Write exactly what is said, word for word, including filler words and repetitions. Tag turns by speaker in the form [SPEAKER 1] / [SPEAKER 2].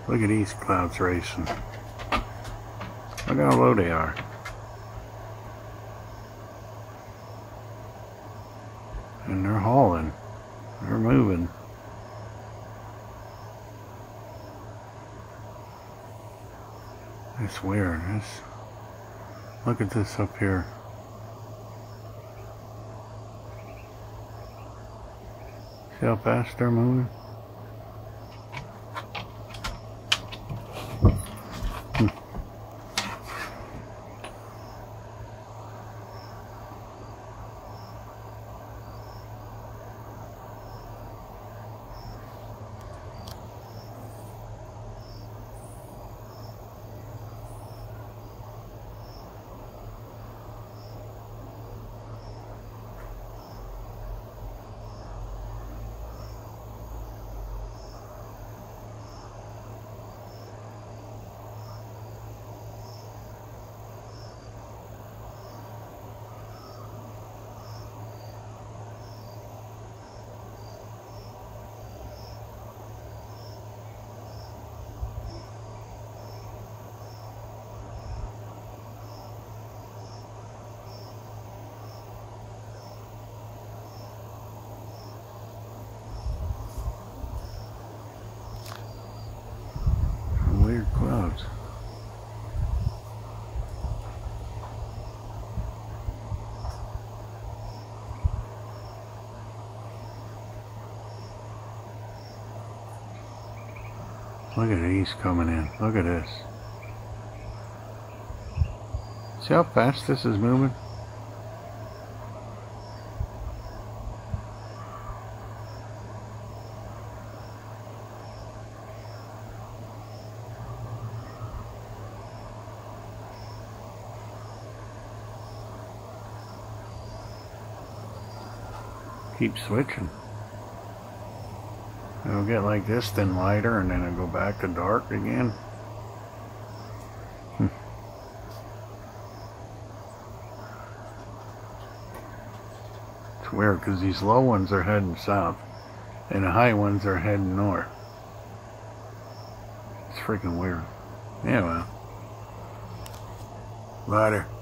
[SPEAKER 1] Look at these clouds racing. Look how low they are. And they're hauling. They're moving. It's weird. It's, look at this up here. See how fast they're moving? Hmm. Weird clouds. Look at these coming in. Look at this. See how fast this is moving? Keep switching. It'll get like this, then lighter, and then it'll go back to dark again. Hmm. It's weird because these low ones are heading south and the high ones are heading north. It's freaking weird. Yeah, well. Lighter.